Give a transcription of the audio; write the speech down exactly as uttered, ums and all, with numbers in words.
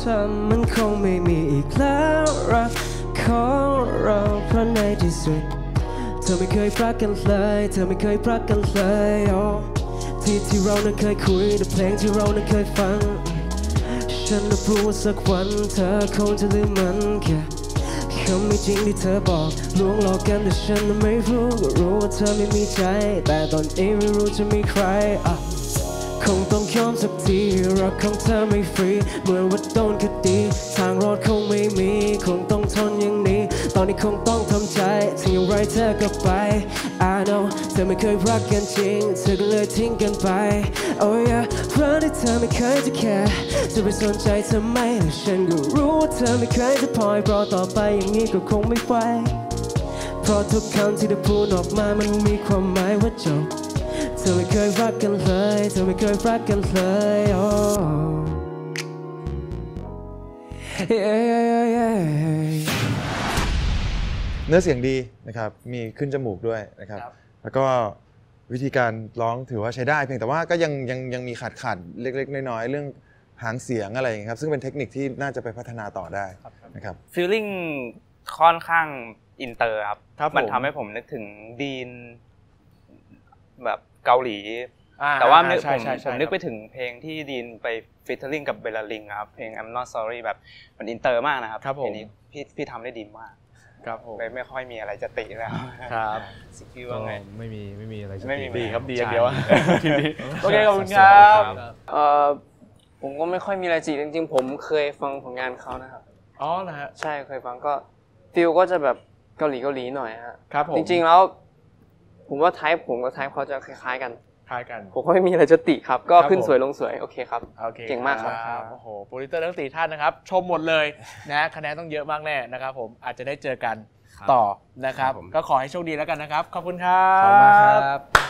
ำมันคงไม่มีอีกแล้วรักของเราเพราะในที่สุดเธอไม่เคยรักกันเลยเธอไม่เคยรักกันเลยอ๋อที่ที่เรานั้นเคยคุยแต่เพลงที่เรานั้นเคยฟังฉันรับรู้ว่าสักวันเธอคงจะลืมมันแค่คำไม่จริงที่เธอบอกลวงหลอกกันแต่ฉันนั้นไม่รู้ก็รู้ว่าเธอไม่มีใจแต่ตอนนี้ไม่รู้จะมีใครอ่ะคงต้องยอมสักทีรักของเธอไม่ฟรีเหมือนว่าโดนคดีทางรอดคงไม่มีคงต้องทนอย่างนี้ตอนนี้คงต้องทำใจถึงอย่างไรเธอก็ไป I know เธอไม่เคยรักกันจริงเธอก็เลยทิ้งกันไป Oh yeah เพราะที่เธอไม่เคยจะแคร์จะไปสนใจเธอไหมแต่ฉันก็รู้ว่าเธอไม่เคยจะพอยเพราะต่อไปอย่างนี้ก็คงไม่ไหวเพราะทุกคำที่เธอพูดออกมามันมีความหมายว่าจบเธอไม่เคยรักกันเลยเธอไม่เคยรักกันเลย oh yeah yeah yeah เนื้อเสียงดีนะครับมีขึ้นจมูกด้วยนะครับแล้วก็วิธีการร้องถือว่าใช้ได้เพียงแต่ว่าก็ยังยังยังมีขาดขาดเล็กๆน้อยๆเรื่องหางเสียงอะไรอย่างเงี้ยครับซึ่งเป็นเทคนิคที่น่าจะไปพัฒนาต่อได้นะครับฟีลลิ่งค่อนข้างอินเตอร์ครับมันทำให้ผมนึกถึงดีนแบบเกาหลีแต่ว่าผมผมนึกไปถึงเพลงที่ดีนไปฟีเจอริ่งกับเบลลาริงครับเพลง I'm Not Sorry แบบมันอินเตอร์มากนะครับเพลงนี้พี่พี่ทำได้ดีมากครับผมไม่ไม่ค่อยมีอะไรจะติแล้วครับสิพี่ว่าไงไม่มีไม่มีอะไรจะติดีครับดีอย่างเดียวทีนี้โอเคขอบคุณครับเอ่อผมก็ไม่ค่อยมีอะไรจีจริงๆผมเคยฟังผลงานเขานะครับอ๋อนะฮะใช่เคยฟังก็ฟีลก็จะแบบเกาหลีเกาหลีหน่อยฮะครับผมจริงๆแล้วผมว่าไทป์ผมกับไทป์เขาจะคล้ายๆกันคล้ายกันผมก็ไม่มีอะไรจะติครับก็ขึ้นสวยลงสวยโอเคครับเก่งมากครับโอ้โหโปรดิวเตอร์ทั้งสี่ท่านนะครับชมหมดเลยนะคะแนนต้องเยอะมากแน่นะครับผมอาจจะได้เจอกันต่อนะครับก็ขอให้โชคดีแล้วกันนะครับขอบคุณครับขอบคุณครับ